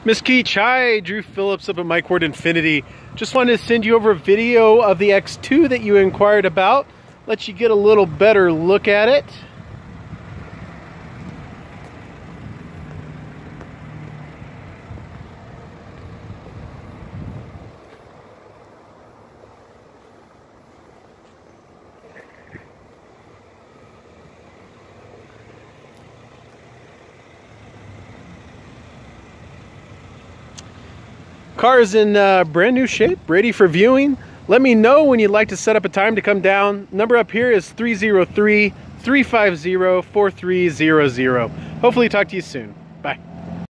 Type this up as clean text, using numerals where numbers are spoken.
Miss Keech, hi, Drew Phillips up at Mike Ward Infinity. Just wanted to send you over a video of the X2 that you inquired about. Let you get a little better look at it. Car is in brand new shape, ready for viewing. Let me know when you'd like to set up a time to come down. Number up here is 303-350-4300. Hopefully talk to you soon.